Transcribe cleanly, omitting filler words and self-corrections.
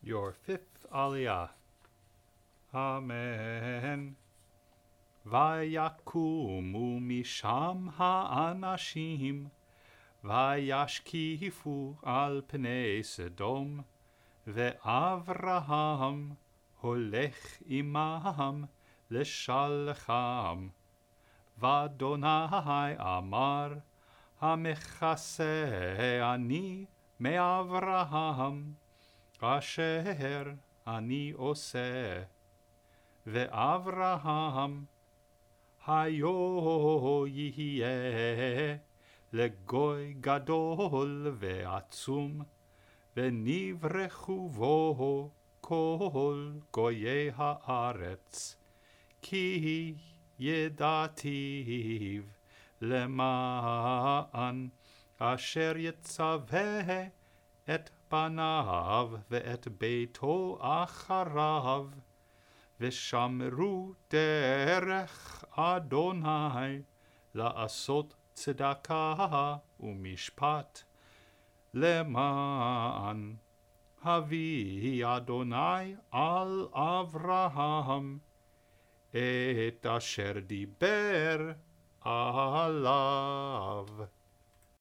Your fifth Aliyah. Amen. ויקומו משם האנשים, וישקיפו על פני סדום, ואברהם הולך עמם לשלחם. ואדוני אמר, המכסה אני מאברהם, אשר אני עושה. ואברהם היו יהיה לגוי גדול ועצום, ונברכו בו כל גויי הארץ, כי ידעתיו למען אשר יצווה את בניו ואת ביתו אחריו, ושמרו דרך אדוני לעשות צדקה ומשפט, למען הביא אדוני על אברהם את אשר דיבר עליו.